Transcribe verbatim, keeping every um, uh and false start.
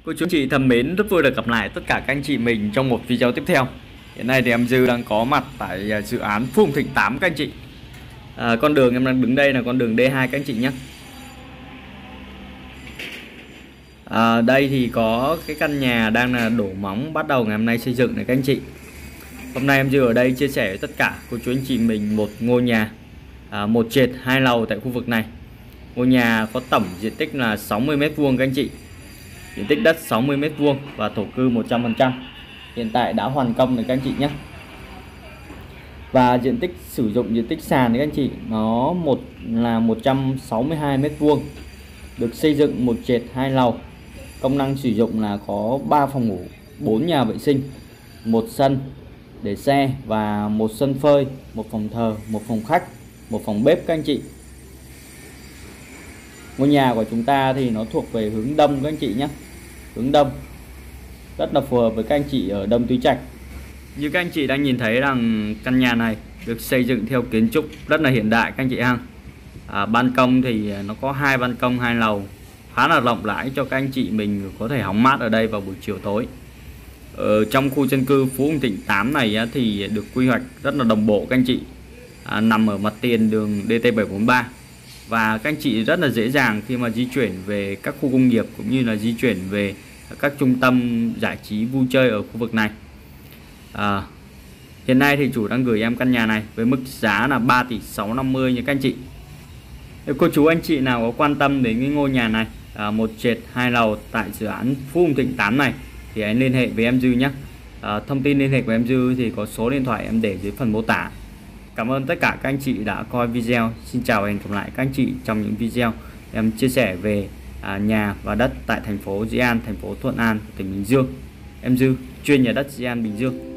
Cô chú anh chị thân mến, rất vui được gặp lại tất cả các anh chị mình trong một video tiếp theo. Hiện nay thì em Dư đang có mặt tại dự án Phú Hồng Thịnh tám các anh chị. à, Con đường em đang đứng đây là con đường D hai các anh chị nhé. à, Đây thì có cái căn nhà đang là đổ móng bắt đầu ngày hôm nay xây dựng này các anh chị. Hôm nay em Dư ở đây chia sẻ với tất cả cô chú anh chị mình một ngôi nhà à, một trệt hai lầu tại khu vực này. Ngôi nhà có tổng diện tích là sáu mươi mét vuông các anh chị. Diện tích đất sáu mươi mét vuông và thổ cư một trăm phần trăm. Hiện tại đã hoàn công rồi các anh chị nhé. Và diện tích sử dụng diện tích sàn các anh chị, nó một là một trăm sáu mươi hai mét vuông. Được xây dựng một trệt hai lầu. Công năng sử dụng là có ba phòng ngủ, bốn nhà vệ sinh, một sân để xe và một sân phơi, một phòng thờ, một phòng khách, một phòng bếp các anh chị. Ngôi nhà của chúng ta thì nó thuộc về hướng đông các anh chị nhé. Hướng đông rất là phù hợp với các anh chị ở Đông Tứ Trạch. Như các anh chị đang nhìn thấy rằng căn nhà này được xây dựng theo kiến trúc rất là hiện đại các anh chị ha. à, Ban công thì nó có hai ban công hai lầu khá là rộng rãi cho các anh chị mình có thể hóng mát ở đây vào buổi chiều tối. Ở trong khu dân cư Phú Hồng Thịnh tám này thì được quy hoạch rất là đồng bộ các anh chị. à, Nằm ở mặt tiền đường D T bảy bốn ba. Và các anh chị rất là dễ dàng khi mà di chuyển về các khu công nghiệp cũng như là di chuyển về các trung tâm giải trí vui chơi ở khu vực này. à, Hiện nay thì chủ đang gửi em căn nhà này với mức giá là ba tỷ sáu trăm năm mươi nha các anh chị. Nếu cô chú anh chị nào có quan tâm đến cái ngôi nhà này à, một trệt hai lầu tại dự án Phú Hồng Thịnh tám này thì hãy liên hệ với em Dư nhé. à, Thông tin liên hệ của em Dư thì có số điện thoại em để dưới phần mô tả. Cảm ơn tất cả các anh chị đã coi video. Xin chào và hẹn gặp lại các anh chị trong những video em chia sẻ về à, nhà và đất tại thành phố Dĩ An, thành phố Thuận An, tỉnh Bình Dương. Em Dư chuyên nhà đất Dĩ An, Bình Dương.